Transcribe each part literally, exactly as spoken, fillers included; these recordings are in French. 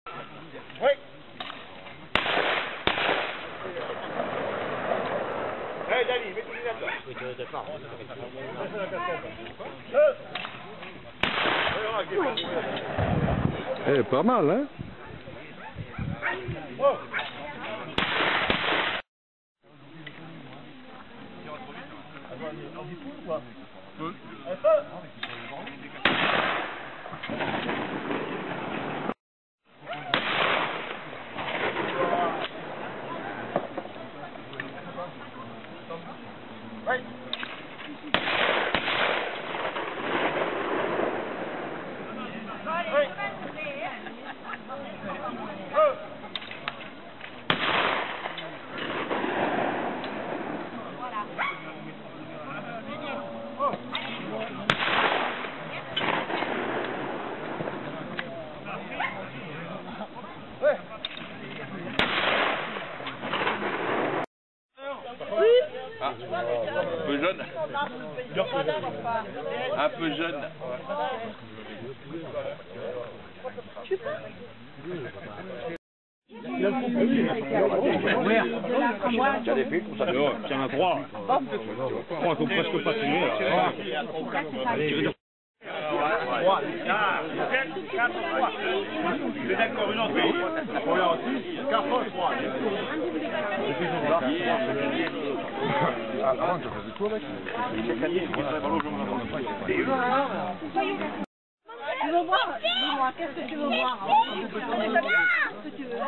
Oui. Allez, Dali, mets-toi là-dedans. Oui, tu es pas. Elle est pas mal, hein? Oh. On dit tout ou quoi? Oui. Un feu. Oui. Ah, un peu jeune. Un peu jeune. Il a le coup. Il y a des filles comme ça. Il y en a trois. Trois qui ont presque pas tué. trois, quatre, quatre, trois. C'est d'accord, une autre. Voilà, six, quatre, trois. Avant, je faisais tout avec. Tu veux voir? Dis-moi, qu'est-ce que tu veux voir? Qu'est-ce que tu veux?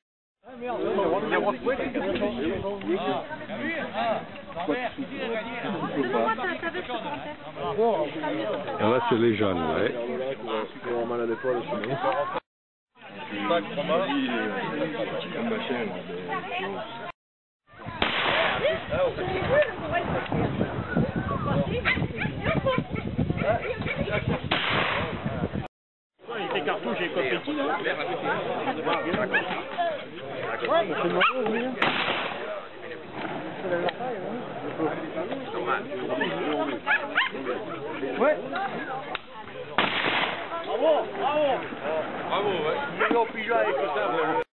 Et là, c'est les jeunes, ouais. On a mal à l'épaule, sinon. Les cartouches et les confettis, là. Ouais, c'est marrant, oui. Ouais. Bravo, bravo. Bravo, ouais. Il est au pigeon avec ça.